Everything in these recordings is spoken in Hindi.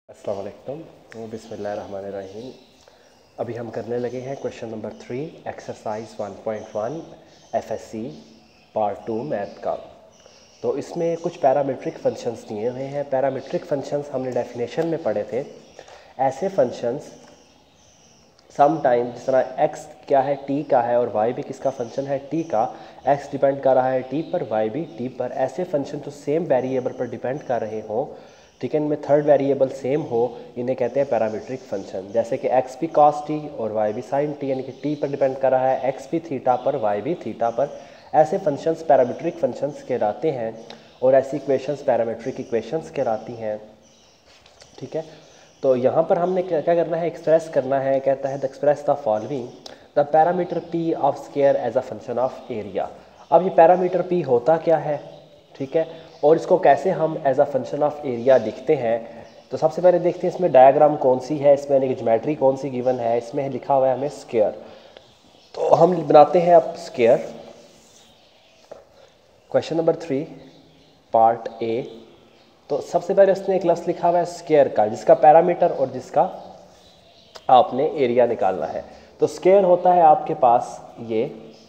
अस्सलाम वालेकुम बिस्मिल्लाहिर्रहमानिर्रहीम। अभी हम करने लगे हैं question number 3 exercise 1.1 FSC part 2 math का। तो इसमें कुछ पैरामीट्रिक फंक्शंस दिए हुए हैं। पैरामीट्रिक फंक्शंस हमने डेफिनेशन में पढ़े थे। ऐसे फंक्शंस सम टाइम जिस तरह x क्या है t का है और y भी किसका फंक्शन है t का, x डिपेंड कर रहा है t पर, y भी t पर। ऐसे फंक्शन जो सेम वेरिएबल पर डिपेंड कर रहे हों, ठीक है, इनमें थर्ड वेरिएबल सेम हो, इन्हें कहते हैं पैरामीट्रिक फंक्शन। जैसे कि x भी cos t और y भी sin t, यानी कि t पर डिपेंड कर रहा है, x भी थीटा पर, y भी थीटा पर। ऐसे फंक्शंस पैरामीट्रिक फंक्शंस कहलाते हैं और ऐसी इक्वेशंस पैरामीट्रिक इक्वेशंस कहलाती हैं। ठीक है, तो यहाँ पर हमने क्या करना है, एक्सप्रेस करना है। कहता है the express the following the parameter p of square as a function of area. अब ये पैरामीटर p होता क्या है, ठीक है, और इसको कैसे हम as a function of area लिखते हैं। तो सबसे पहले देखते हैं इसमें डायग्राम कौन सी है, इसमें यानी कि ज्योमेट्री कौन सी गिवन है। इसमें लिखा हुआ है हमें स्क्वायर, तो हम बनाते हैं अब square. Question number 3 part A. तो सबसे पहले उसने एक लफ्ज़ लिखा हुआ है स्क्वायर का, जिसका पैरामीटर और जिसका आपने एरिया निकालना है। तो स्क्वायर होता है आपके पास ये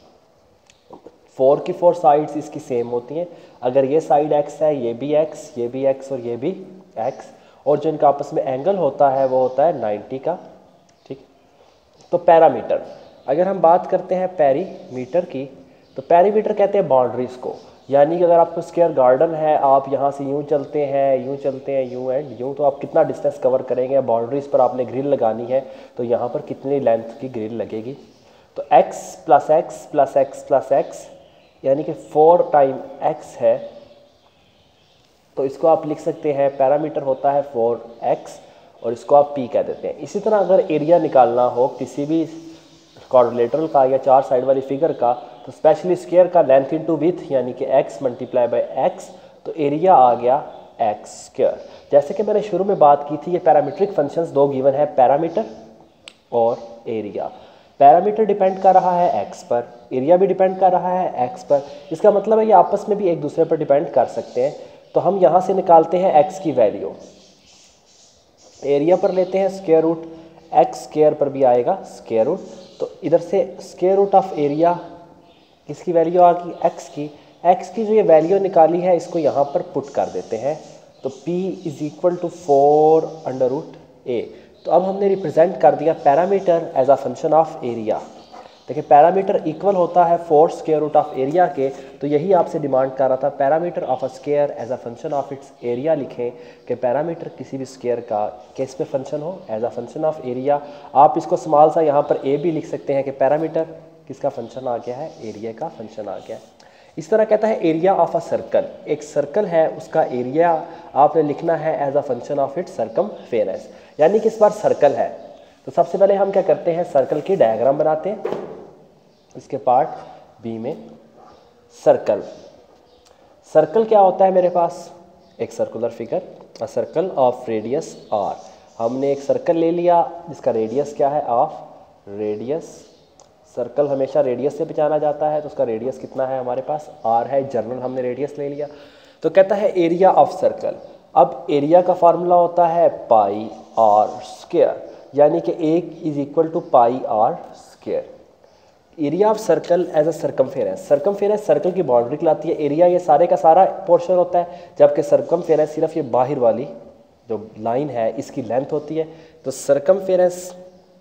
4 की 4 साइड्स इसकी सेम होती हैं। अगर ये साइड x है, ये भी x, ये भी x और ये भी x, और जो इनका आपस में एंगल होता है वो होता है 90 का। ठीक, तो पैरामीटर, अगर हम बात करते हैं पेरीमीटर की, तो पेरीमीटर कहते हैं बाउंड्रीज को। यानी कि अगर आपको स्क्वायर गार्डन है, आप यहाँ से यूँ चलते हैं, यूँ चलते हैं, यूँ एंड यूँ, तो आप कितना डिस्टेंस कवर करेंगे। बाउंड्रीज पर आपने ग्रिल लगानी है, तो यहाँ पर कितनी लेंथ की ग्रिल लगेगी। तो x plus x plus x plus x, यानी कि 4 टाइम x है, तो इसको आप लिख सकते हैं पैरामीटर होता है 4x और इसको आप p कह देते हैं। इसी तरह अगर एरिया निकालना हो किसी भी क्वाड्रिलेटरल का या 4 साइड वाली फिगर का, तो स्पेशली स्क्वायर का लेंथ इनटू विड्थ यानी कि x मल्टीप्लाई बाय x, तो एरिया आ गया x स्क्वायर। जैसे कि मैंने शुरू में बात की थी, ये पैरामीट्रिक फंक्शंस दो गिवन है, पैरामीटर और एरिया। पैरामीटर डिपेंड कर रहा है x पर, एरिया भी डिपेंड कर रहा है x पर। इसका मतलब है ये आपस में भी एक दूसरे पर डिपेंड कर सकते हैं। तो हम यहाँ से निकालते हैं x की वैल्यू, एरिया पर लेते हैं स्क्वायर रूट, x स्क्वायर पर भी आएगा स्क्वायर रूट। तो इधर से स्क्वायर रूट ऑफ एरिया, इसकी वैल्यू आ गई x की जो ये वैल्यू निकाली है इसको यहाँ पर पुट कर देते हैं। तो p is equal to 4 under root a। तो अब हमने रिप्रेजेंट कर दिया parameter as a function of area. देखिए पैरामीटर इक्वल होता है 4 स्क्वायर रूट ऑफ एरिया के। तो यही आपसे डिमांड कर रहा था, parameter of a square as a function of its area लिखें कि पैरामीटर किसी भी स्क्वायर का किस पे फंक्शन हो, as a function of area. आप इसको स्मॉल सा यहाँ पर ए भी लिख सकते हैं कि पैरामीटर किसका फंक्शन आ गया है, एरिया का फंक्शन आ गया है। इस तरह कहता है एरिया ऑफ अ सर्कल, एक सर्कल है उसका एरिया आपने लिखना है as a function of its circumference, यानी कि इस बार सर्कल है। तो सबसे पहले हम क्या करते हैं, सर्कल की डायग्राम बनाते हैं। इसके पार्ट बी में सर्कल, सर्कल क्या होता है मेरे पास, एक circular figure, a circle of radius r। हमने एक सर्कल ले लिया जिसका रेडियस क्या है, ऑफ रेडियस। सर्कल हमेशा रेडियस से पहचाना जाता है, तो उसका रेडियस कितना है हमारे पास, r है, जनरल हमने रेडियस ले लिया। तो कहता है एरिया ऑफ सर्कल। अब एरिया का फार्मूला होता है पाई r स्क्वायर, यानी कि 1 is equal to pi r square. Area of circle as a circumference, circumference circle की बाउंड्री कहलाती है। एरिया ये सारे का सारा पोर्शन होता है, जबकि सर्कमफेरेंस सिर्फ ये बाहर वाली जो लाइन है इसकी लेंथ होती है। तो सर्कमफेरेंस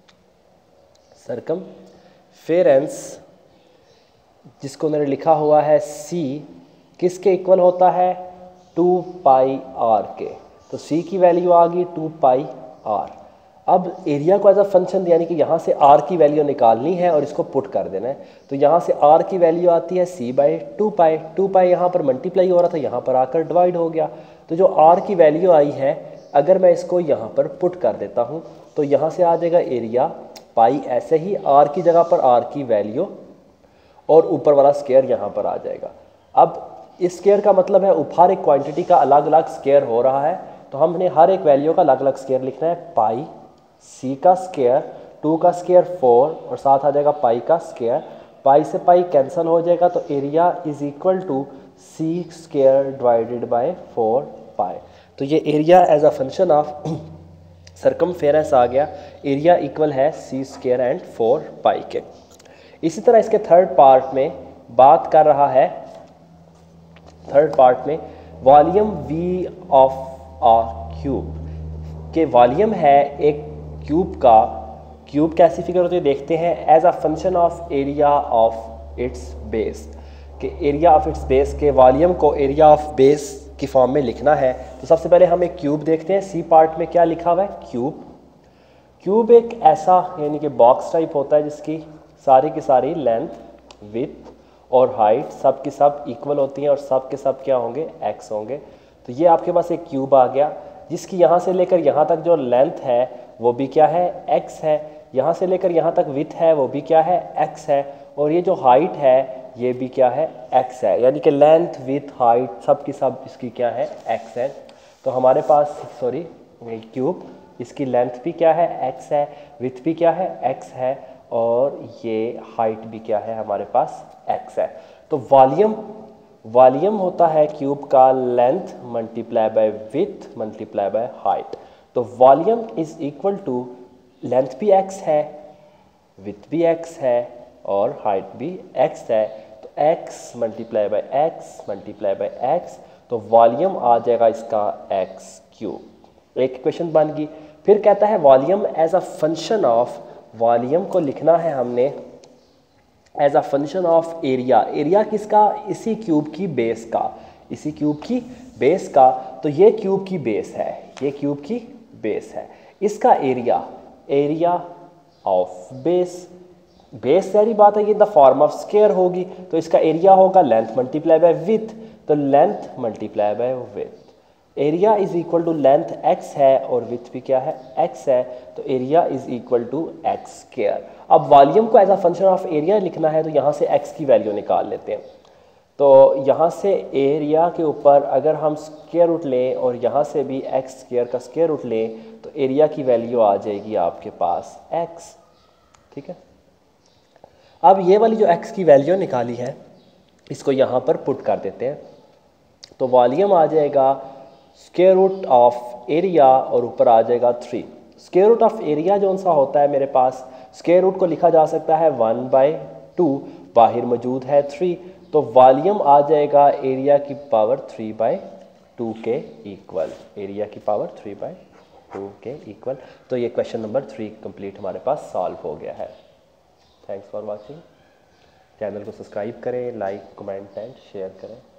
जिसको मैंने लिखा हुआ है c, किसके इक्वल होता है, 2 पाई r के। तो c की वैल्यू आ गई 2 पाई r। अब एरिया को एज अ फंक्शन, यानी कि यहाँ से r की वैल्यू निकालनी है और इसको पुट कर देना है। तो यहाँ से r की वैल्यू आती है c बाई 2 पाई। 2 पाई यहाँ पर मल्टीप्लाई हो रहा था, यहाँ पर आकर डिवाइड हो गया। तो जो r की वैल्यू आई है, अगर मैं इसको यहाँ पर पुट कर देता हूँ, तो यहाँ से आ जाएगा एरिया पाई, ऐसे ही r की जगह पर r की वैल्यू और ऊपर वाला स्क्वायर यहाँ पर आ जाएगा। अब इस स्क्वायर का मतलब है हर एक क्वांटिटी का अलग अलग स्क्वायर हो रहा है, तो हमने हर एक वैल्यू का अलग अलग स्क्वायर लिखना है। पाई c का स्क्वायर, 2 का स्क्वायर 4 और साथ आ जाएगा पाई का स्क्वायर। पाई से पाई कैंसिल हो जाएगा, तो area is equal to c square divided by 4 pi. तो ये area as a function of circumference आ गया, एरिया इक्वल है सी स्क्वायर एंड 4 पाई के। इसी तरह इसके थर्ड पार्ट में बात कर रहा है, थर्ड पार्ट में volume V of a cube के वॉल्यूम है एक क्यूब का, क्यूब कैसी फिगर होती है देखते हैं, as a function of area of its base, कि एरिया ऑफ इट्स बेस के वॉल्यूम को एरिया ऑफ बेस की फॉर्म में लिखना है। तो सबसे पहले हम एक क्यूब देखते हैं, सी पार्ट में क्या लिखा हुआ है, क्यूब। क्यूब एक ऐसा यानी कि बॉक्स टाइप होता है जिसकी सारी की सारी लेंथ, विड्थ और हाइट सब की सब इक्वल होती हैं और सब के सब क्या होंगे, एक्स होंगे। तो ये आपके पास एक क्यूब आ गया जिसकी यहाँ से लेकर यहाँ तक जो लेंथ है वो भी क्या है, एक्स है, यहाँ से लेकर यहाँ तक विड्थ है वो भी क्या है, एक्स है, और ये जो हाइट है ये भी क्या है, एक्स है, यानी कि लेंथ विड्थ हाइट सब की सब इसकी क्या है, एक्स है। तो हमारे पास सॉरी क्यूब, इसकी लेंथ भी क्या है, एक्स है, विड्थ भी क्या है, एक्स है, और ये हाइट भी क्या है हमारे पास, एक्स है। तो वॉल्यूम होता है क्यूब का length multiply by width multiply by height. तो volume is equal to length भी एक्स है, विड्थ भी एक्स है और हाइट भी एक्स है। तो x multiply by x multiply by x, तो वॉल्यूम आ जाएगा इसका एक्स क्यूब। एक इक्वेशन बन गई। फिर कहता है volume as a function of, volume को लिखना है हमने as a function of area. Area किसका, इसी क्यूब की बेस का, इसी क्यूब की बेस का। तो ये क्यूब की बेस है, ये क्यूब की बेस है, इसका area, area of base, base सारी बात है ये द फॉर्म ऑफ स्क्वायर होगी, तो इसका एरिया होगा लेंथ मल्टीप्लाई बाय विड्थ, तो length multiply by width. Area is equal to length x है और विड्थ भी क्या है, एक्स है, तो area is equal to x square. अब वॉल्यूम को as a function of area लिखना है तो यहाँ से एक्स की वैल्यू निकाल लेते हैं। तो यहाँ से एरिया के ऊपर अगर हम स्क्वायर रूट लें और यहाँ से भी एक्स स्क्वायर का स्क्वायर रूट लें तो एरिया की वैल्यू आ जाएगी आपके पास एक्स। ठीक है, अब ये वाली जो एक्स की वैल्यू निकाली है इसको यहाँ पर पुट कर देते हैं। तो वॉल्यूम आ जाएगा स्क्वायर रूट ऑफ एरिया और ऊपर आ जाएगा 3। स्क्वायर रूट ऑफ एरिया जो सा होता है मेरे पास, स्क्वायर रूट को लिखा जा सकता है 1/2, बाहर मौजूद है 3, तो वॉल्यूम आ जाएगा एरिया की पावर 3/2 के इक्वल, एरिया की पावर 3/2 के इक्वल। तो ये क्वेश्चन नंबर 3 कंप्लीट हमारे पास सॉल्व हो गया है। Thanks for watching. चैनल को सब्सक्राइब करें, लाइक कमेंट एंड शेयर करें।